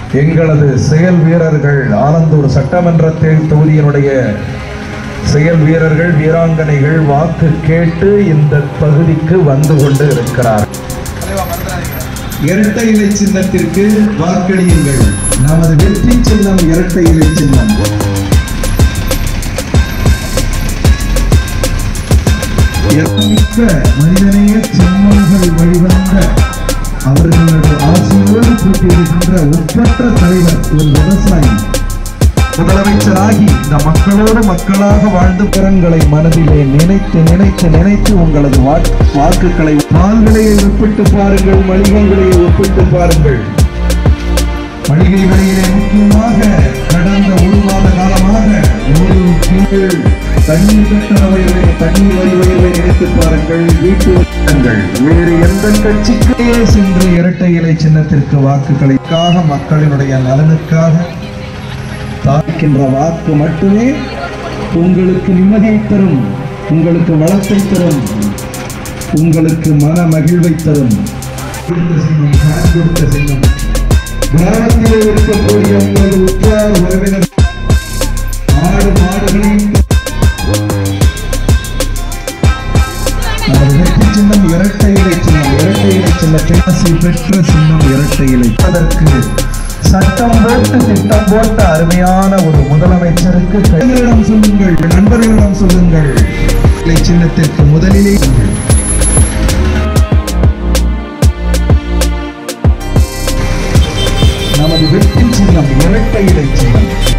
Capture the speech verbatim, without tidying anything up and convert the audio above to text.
எங்களது செயல் வீரர்கள் ஆலந்தூர் சட்டமன்ற தொகுதியினுடைய செயல் வீரர்கள் வீராங்கனைகள் வாக்கு கேட்டு இந்த பகுதிக்கு வந்து கொண்டு இருக்கிறார். இரட்டை இலை சின்னத்திற்கு வாக்களியுங்கள். நமது வெற்றி சின்னம் இரட்டை இலை சின்னம். மனிதனைய செம்மல்கள் வழிவந்த அவர்களுடைய ஆசையோடு கூட்டியிருக்கின்ற ஒப்பற்ற தலைவர் ஒரு விவசாயி முதலமைச்சராகி இந்த மக்களோடு மக்களாக வாழ்ந்து பிறங்களை மனதிலே நினைத்து நினைத்து நினைத்து உங்களது வாக்குகளை பால் விலையை ஒப்பிட்டு பாருங்கள், மளிகை விலையை ஒப்பிட்டு பாருங்கள். மளிகை விலையிலே முக்கியமாக கடந்த ஒரு மாத காலமாக ஒரு கீழ் தண்ணீர் கட்டண உயர்வை தண்ணீர் வரி உயர்வை நினைத்து பாருங்கள். வீட்டு வசங்கள் வேறு எந்த கட்சிக்கே சென்று இரட்டை இலை சின்னத்திற்கு வாக்குகளுக்காக மக்களினுடைய நலனுக்காக தாக்கின்ற வாக்கு மட்டுமே உங்களுக்கு நிம்மதியை தரும், உங்களுக்கு வளத்தை தரும், உங்களுக்கு மன மகிழ்வை தரும். கிராமத்திலே இருக்கக்கூடிய உங்களது உற்றார் உறவினர் ஆடு மாடுகளையும் வெற்றி சின்னம் இரட்டை இலை சின்னம். இரட்டை இலை சின்னத்தை பெற்ற சின்னம் இரட்டை இலை. அதற்கு சட்டம் போட்டு திட்டம் போட்ட அருமையான ஒரு முதலமைச்சருக்கு கைகளிடம் சொல்லுங்கள், நண்பர்களிடம் சொல்லுங்கள். இலை சின்னத்திற்கு முதலிலே நமது வெற்றி சின்னம் இரட்டை இலை சின்னம்.